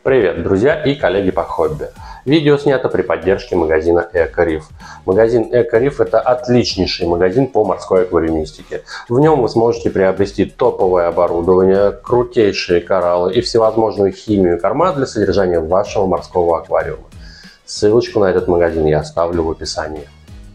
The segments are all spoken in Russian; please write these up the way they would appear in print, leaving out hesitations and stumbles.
Привет, друзья и коллеги по хобби. Видео снято при поддержке магазина Эко-Риф. Магазин Эко-Риф – это отличнейший магазин по морской аквариумистике. В нем вы сможете приобрести топовое оборудование, крутейшие кораллы и всевозможную химию корма для содержания вашего морского аквариума. Ссылочку на этот магазин я оставлю в описании.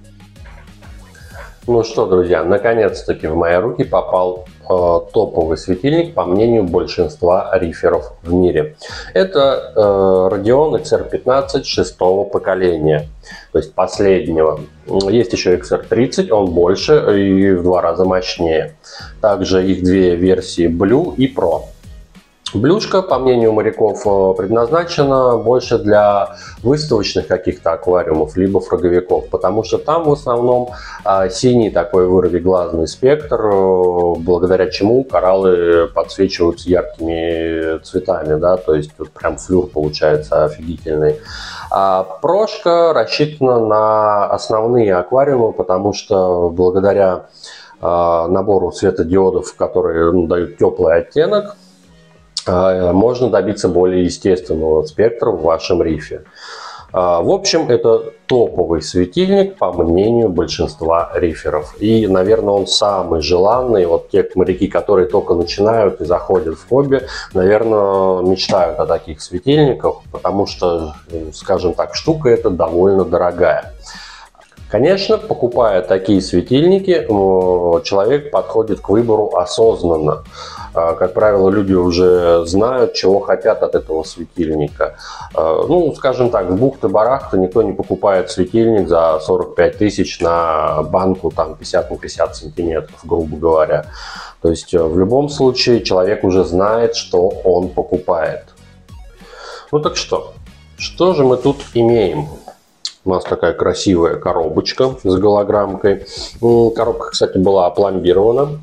Ну что, друзья, наконец-таки в мои руки попал топовый светильник, по мнению большинства риферов в мире. Это Radion XR15 шестого поколения, то есть последнего. Есть еще XR30, он больше и в 2 раза мощнее. Также их две версии Blue и Pro. Блюшка, по мнению моряков, предназначена больше для выставочных каких-то аквариумов, либо фраговиков, потому что там в основном синий такой вырвиглазный спектр, благодаря чему кораллы подсвечиваются яркими цветами, да, то есть тут прям флюр получается офигительный. А прошка рассчитана на основные аквариумы, потому что благодаря набору светодиодов, которые дают теплый оттенок, можно добиться более естественного спектра в вашем рифе. В общем, это топовый светильник, по мнению большинства риферов. И, наверное, он самый желанный. Вот те моряки, которые только начинают и заходят в хобби, наверное, мечтают о таких светильниках, потому что, скажем так, штука эта довольно дорогая. Конечно, покупая такие светильники, человек подходит к выбору осознанно. Как правило, люди уже знают, чего хотят от этого светильника. Ну, скажем так, в бухты-барахты никто не покупает светильник за 45 тысяч на банку там 50 на 50 сантиметров, грубо говоря. То есть в любом случае человек уже знает, что он покупает. Ну так что же мы тут имеем? У нас такая красивая коробочка с голограммкой. Коробка, кстати, была опломбирована.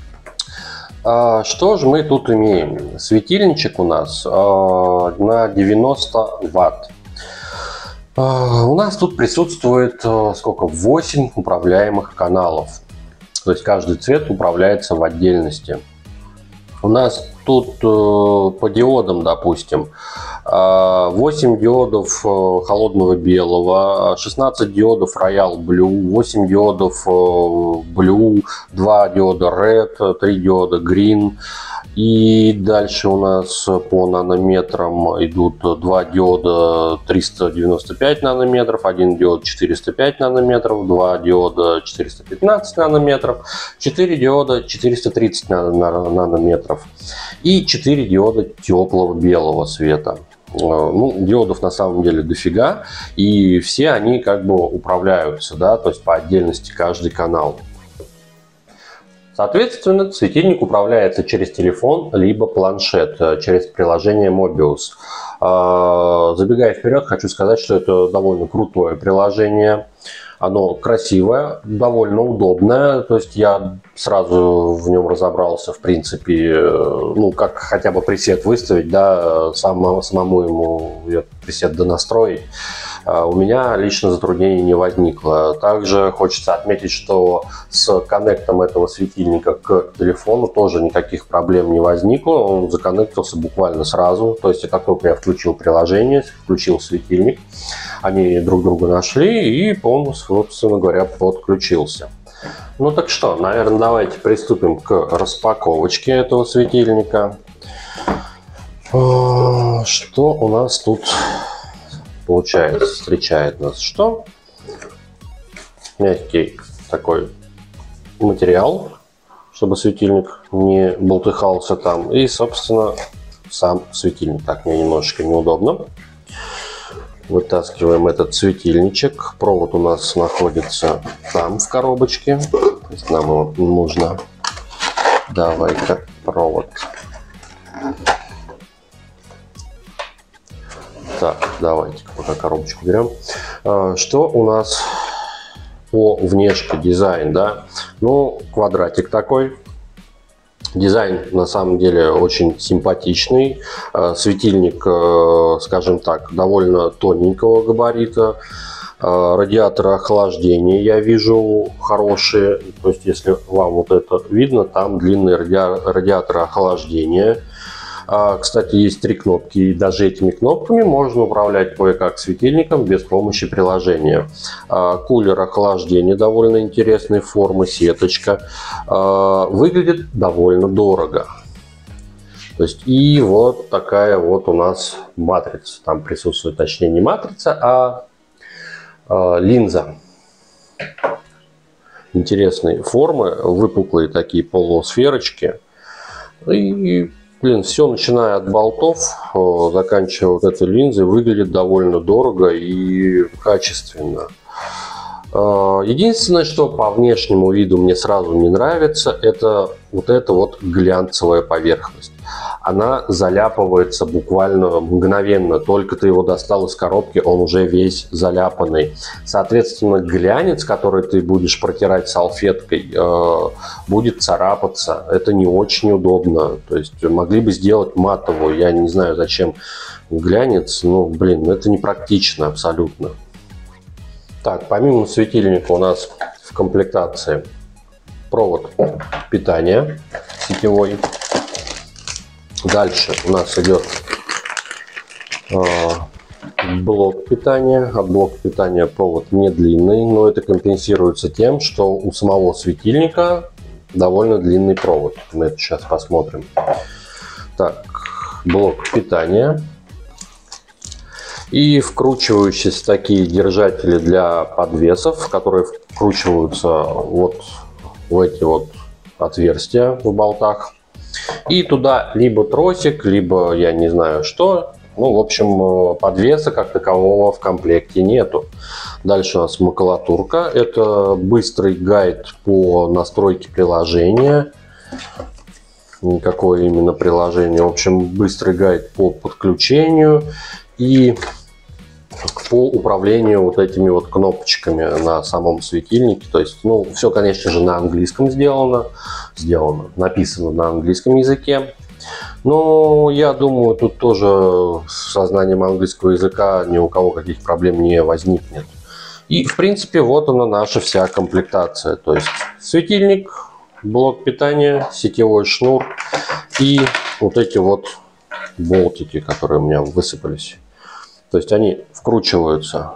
Что же мы тут имеем? Светильничек у нас на 90 ватт. У нас тут присутствует сколько? 8 управляемых каналов. То есть каждый цвет управляется в отдельности. У нас тут по диодам, допустим, 8 диодов холодного белого, 16 диодов Royal Blue, 8 диодов Blue, 2 диода Red, 3 диода Green. И дальше у нас по нанометрам идут 2 диода 395 нанометров, 1 диод 405 нанометров, 2 диода 415 нанометров, 4 диода 430 нанометров и 4 диода теплого белого света. Ну, диодов на самом деле дофига, и все они как бы управляются, да, то есть по отдельности каждый канал. Соответственно, светильник управляется через телефон либо планшет, через приложение Mobius. Забегая вперед, хочу сказать, что это довольно крутое приложение. Оно красивое, довольно удобное, то есть я сразу в нем разобрался, в принципе, ну, как хотя бы пресет выставить, да, самому ему пресет донастроить. У меня лично затруднений не возникло. Также хочется отметить, что с коннектом этого светильника к телефону тоже никаких проблем не возникло. Он законнектился буквально сразу. То есть, как только я включил приложение, включил светильник, они друг друга нашли, и он, собственно говоря, подключился. Ну так что, наверное, давайте приступим к распаковочке этого светильника. Что у нас тут получается? Встречает нас что? Мягкий такой материал, чтобы светильник не болтыхался там. И, собственно, сам светильник. Так, мне немножечко неудобно. Вытаскиваем этот светильничек. Провод у нас находится там, в коробочке. То есть нам его нужно... Давай-ка провод. Так, давайте пока коробочку берем. Что у нас по внешке, дизайн, да? Ну, квадратик такой. Дизайн на самом деле очень симпатичный. Светильник, скажем так, довольно тоненького габарита. Радиаторы охлаждения я вижу хорошие. То есть, если вам вот это видно, там длинные радиаторы охлаждения. Кстати, есть 3 кнопки, и даже этими кнопками можно управлять кое-как светильником без помощи приложения. Кулер охлаждения довольно интересной формы, сеточка. Выглядит довольно дорого. То есть, и вот такая вот у нас матрица. Там присутствует, точнее, не матрица, а линза. Интересные формы, выпуклые такие полусферочки. И, блин, все, начиная от болтов, заканчивая вот этой линзой, выглядит довольно дорого и качественно. Единственное, что по внешнему виду мне сразу не нравится, это вот эта вот глянцевая поверхность. Она заляпывается буквально мгновенно. Только ты его достал из коробки, он уже весь заляпанный. Соответственно, глянец, который ты будешь протирать салфеткой, будет царапаться. Это не очень удобно. То есть могли бы сделать матовую. Я не знаю, зачем глянец. Ну, блин, это непрактично абсолютно. Так, помимо светильника у нас в комплектации провод питания сетевой. Дальше у нас идет блок питания. От блока питания провод не длинный, но это компенсируется тем, что у самого светильника довольно длинный провод. Мы это сейчас посмотрим. Так, блок питания. И вкручивающиеся такие держатели для подвесов, которые вкручиваются вот в эти вот отверстия в болтах. И туда либо тросик, либо я не знаю что. Ну, в общем, подвеса как такового в комплекте нету. Дальше у нас макулатурка. Это быстрый гайд по настройке приложения. Какое именно приложение? В общем, быстрый гайд по подключению и по управлению вот этими вот кнопочками на самом светильнике. То есть, ну, все, конечно же, на английском написано на английском языке. Но я думаю, тут тоже со знанием английского языка ни у кого каких проблем не возникнет. И, в принципе, вот она наша вся комплектация. То есть, светильник, блок питания, сетевой шнур и вот эти вот болтики, которые у меня высыпались. То есть они вкручиваются,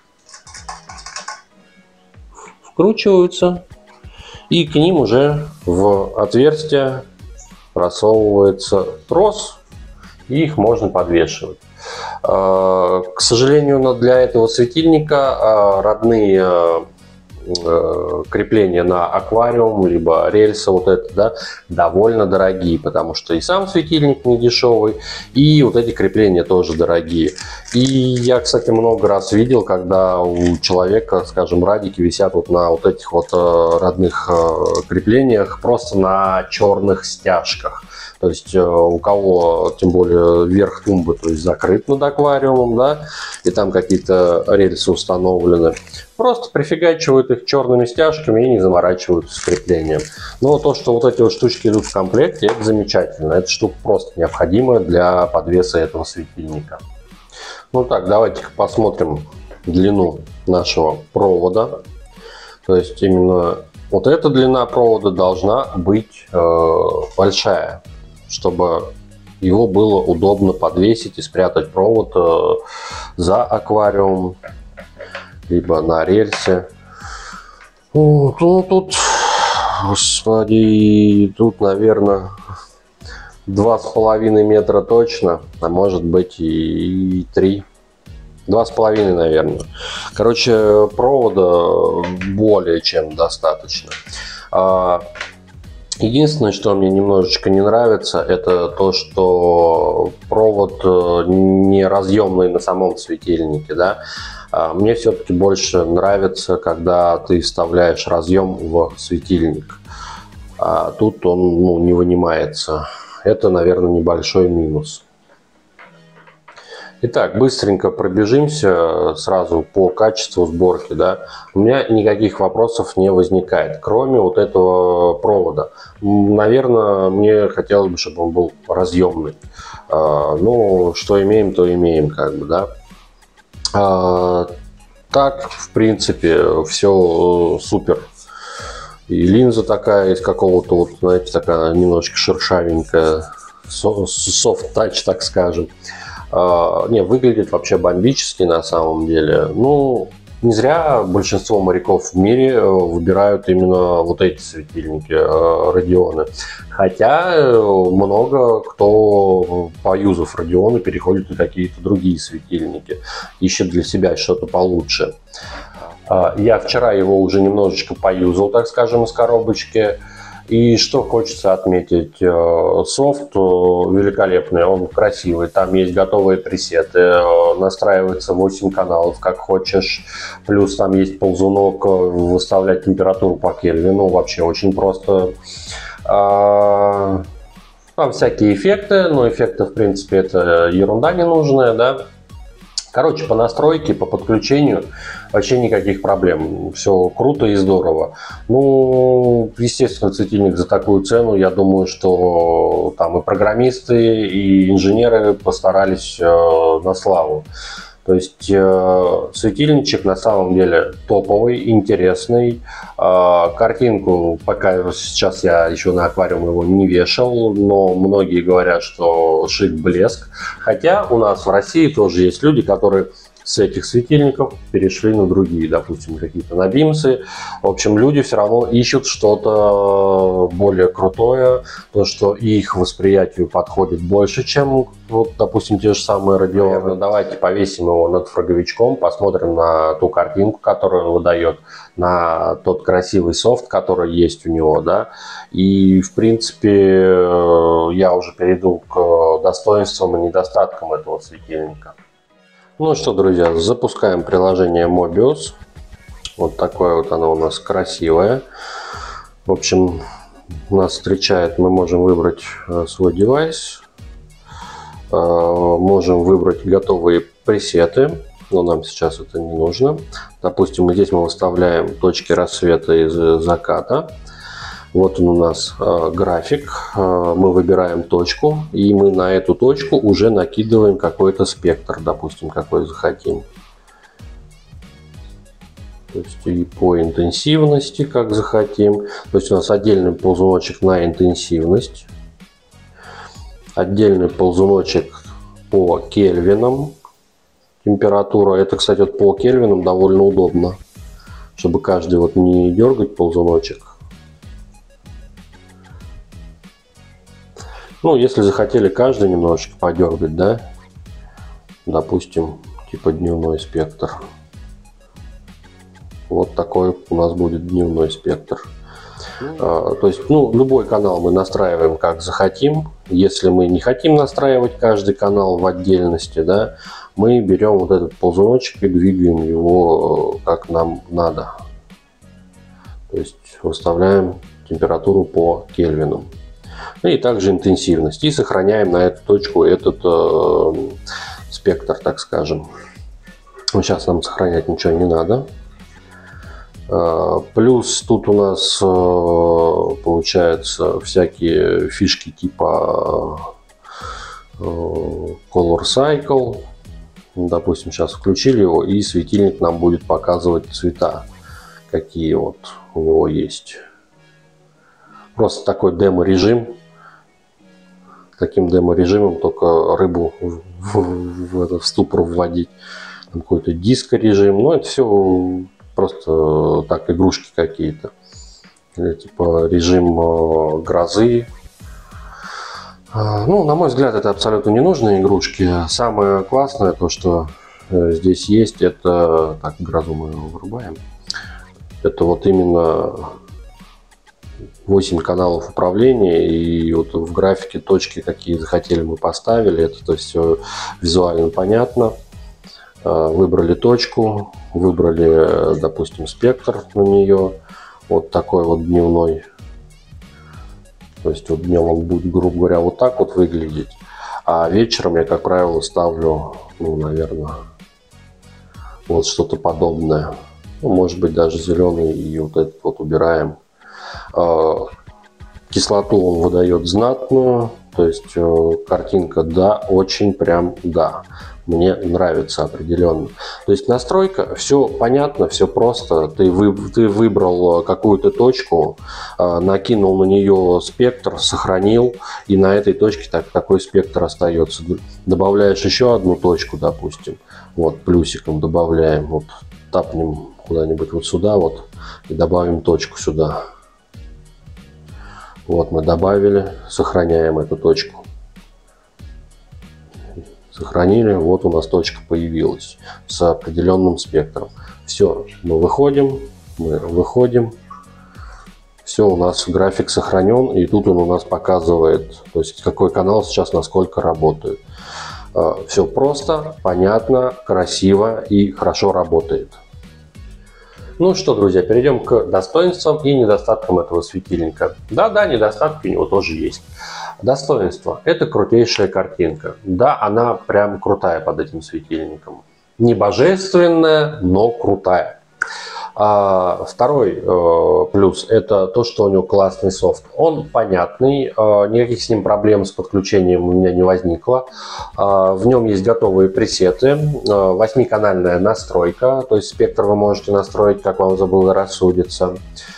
и к ним уже в отверстие просовывается трос, и их можно подвешивать. К сожалению, для этого светильника родные крепления на аквариум, либо рельсы вот это, да, довольно дорогие, потому что и сам светильник не дешевый, и вот эти крепления тоже дорогие. И я, кстати, много раз видел, когда у человека, скажем, радики висят вот на вот этих вот родных креплениях, просто на черных стяжках. То есть у кого, тем более, верх тумбы, то есть закрыт над аквариумом, да, и там какие-то рельсы установлены, просто прифигачивают их черными стяжками и не заморачиваются с креплением. Но то, что вот эти вот штучки идут в комплекте, это замечательно. Эта штука просто необходимая для подвеса этого светильника. Ну так, давайте-ка посмотрим длину нашего провода. То есть именно вот эта длина провода должна быть большая, чтобы его было удобно подвесить и спрятать провод за аквариум, либо на рельсе. Ну, тут, господи, тут, наверное, 2,5 метра точно, а может быть и 3. 2,5, наверное. Короче, провода более чем достаточно. Единственное, что мне немножечко не нравится, это то, что провод не разъемный на самом светильнике, да. Мне все-таки больше нравится, когда ты вставляешь разъем в светильник. А тут он, не вынимается. Это, наверное, небольшой минус. Итак, быстренько пробежимся сразу по качеству сборки. Да. У меня никаких вопросов не возникает, кроме вот этого провода. Наверное, мне хотелось бы, чтобы он был разъемный. Ну, что имеем, то имеем, как бы, да. Так, в принципе, все супер. И линза такая из какого-то, вот, знаете, такая немножечко шершавенькая. soft touch, так скажем. Не, выглядит вообще бомбически на самом деле. Ну, не зря большинство моряков в мире выбирают именно вот эти светильники Radeon. Хотя много кто, поюзав Radeon, переходит на какие-то другие светильники, ищет для себя что-то получше. Я вчера его уже немножечко поюзал, так скажем, из коробочки. И что хочется отметить, софт великолепный, он красивый, там есть готовые пресеты, настраивается 8 каналов, как хочешь, плюс там есть ползунок, выставлять температуру по Кельвину, вообще очень просто. Там всякие эффекты, но эффекты, в принципе, это ерунда ненужная, да. Короче, по настройке, по подключению вообще никаких проблем. Все круто и здорово. Ну, естественно, светильник за такую цену, я думаю, что там и программисты, и инженеры постарались на славу. То есть светильничек на самом деле топовый, интересный. Картинку пока сейчас я еще на аквариум его не вешал, но многие говорят, что шик блеск. Хотя у нас в России тоже есть люди, которые с этих светильников перешли на другие, допустим, какие-то на бимсы. В общем, люди все равно ищут что-то более крутое, то, что их восприятию подходит больше, чем, вот, допустим, те же самые Radeon. Давайте повесим его над фраговичком, посмотрим на ту картинку, которую он выдает, на тот красивый софт, который есть у него, да. И, в принципе, я уже перейду к достоинствам и недостаткам этого светильника. Ну что, друзья, запускаем приложение Mobius. Вот такое вот оно у нас красивое. В общем, нас встречает, мы можем выбрать свой девайс. Можем выбрать готовые пресеты, но нам сейчас это не нужно. Допустим, здесь мы выставляем точки рассвета и заката. Вот он у нас график, мы выбираем точку, и мы на эту точку уже накидываем какой-то спектр, допустим, какой захотим. То есть и по интенсивности, как захотим. То есть у нас отдельный ползуночек на интенсивность, отдельный ползуночек по кельвинам, температура. Это, кстати, вот по кельвинам довольно удобно, чтобы каждый вот не дергать ползуночек. Ну, если захотели каждый немножечко подергать, да, допустим, типа дневной спектр. Вот такой у нас будет дневной спектр. То есть, ну, любой канал мы настраиваем как захотим. Если мы не хотим настраивать каждый канал в отдельности, да, мы берем вот этот ползуночек и двигаем его как нам надо. То есть выставляем температуру по кельвинам. И также интенсивность. И сохраняем на эту точку этот спектр, так скажем. Сейчас нам сохранять ничего не надо. Плюс тут у нас получается всякие фишки типа Color Cycle. Допустим, сейчас включили его, и светильник нам будет показывать цвета, какие вот у него есть. Просто такой демо-режим. Таким демо-режимом только рыбу в ступор вводить. Там какой-то диско-режим. Но это все просто так, игрушки какие-то. Или типа режим грозы. Ну, на мой взгляд, это абсолютно ненужные игрушки. Самое классное, то, что здесь есть, это... Так, грозу мы вырубаем. Это вот именно 8 каналов управления, и вот в графике точки, какие захотели, мы поставили. Это то есть все визуально понятно. Выбрали точку, выбрали, допустим, спектр на нее. Вот такой вот дневной. То есть вот днем он будет, грубо говоря, вот так вот выглядеть. А вечером я, как правило, ставлю, ну, наверное, вот что-то подобное. Ну, может быть, даже зеленый, и вот этот вот убираем. Кислоту он выдает знатную, То есть картинка, да, очень прям, да. Мне нравится определенно. То есть настройка, все понятно, все просто. Ты выбрал какую-то точку, накинул на нее спектр, сохранил, и на этой точке такой спектр остается. Добавляешь еще одну точку, допустим, вот плюсиком добавляем, вот тапнем куда-нибудь вот сюда вот и добавим точку сюда. Вот мы добавили, сохраняем эту точку. Сохранили, вот у нас точка появилась с определенным спектром. Все, мы выходим, все, у нас график сохранен, и тут он у нас показывает, то есть какой канал сейчас насколько работает. Все просто, понятно, красиво и хорошо работает. Ну что, друзья, перейдем к достоинствам и недостаткам этого светильника. Да, недостатки у него тоже есть. Достоинство – это крутейшая картинка. Да, она прям крутая под этим светильником. Не божественная, но крутая. Второй плюс – это то, что у него классный софт. Он понятный, никаких с ним проблем с подключением у меня не возникло. В нем есть готовые пресеты, 8-канальная настройка, то есть спектр вы можете настроить, как вам заблагорассудится.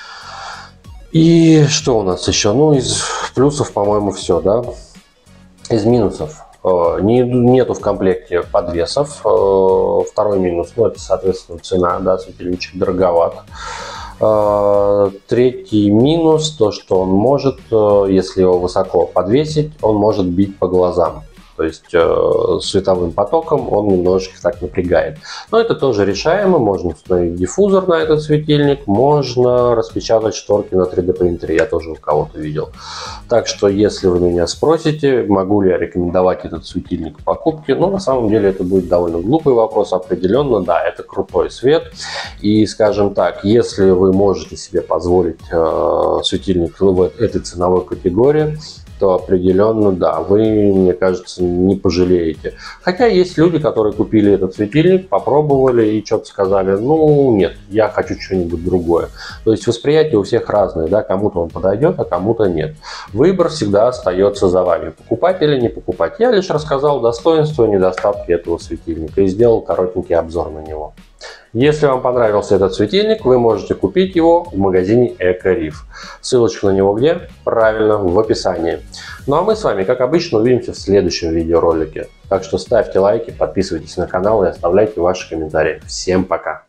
И что у нас еще? Ну, из плюсов, по-моему, все, да. Из минусов. Нету в комплекте подвесов. Второй минус, ну, это, соответственно, цена, да, светильничек дороговат. Третий минус, то, что он может, если его высоко подвесить, он может бить по глазам. То есть световым потоком он немножечко так напрягает. Но это тоже решаемо. Можно установить диффузор на этот светильник, можно распечатать шторки на 3D принтере. Я тоже у кого-то видел. Так что, если вы меня спросите, могу ли я рекомендовать этот светильник к покупке, ну, на самом деле, это будет довольно глупый вопрос. Определенно, да, это крутой свет. И, скажем так, если вы можете себе позволить светильник в этой ценовой категории, то определенно, да, вы, мне кажется, не пожалеете. Хотя есть люди, которые купили этот светильник, попробовали и что-то сказали, ну, нет, я хочу что-нибудь другое. То есть восприятие у всех разное, да, кому-то он подойдет, а кому-то нет. Выбор всегда остается за вами, покупать или не покупать. Я лишь рассказал достоинства и недостатки этого светильника и сделал коротенький обзор на него. Если вам понравился этот светильник, вы можете купить его в магазине Ecorif. Ссылочка на него где? Правильно, в описании. Ну а мы с вами, как обычно, увидимся в следующем видеоролике. Так что ставьте лайки, подписывайтесь на канал и оставляйте ваши комментарии. Всем пока!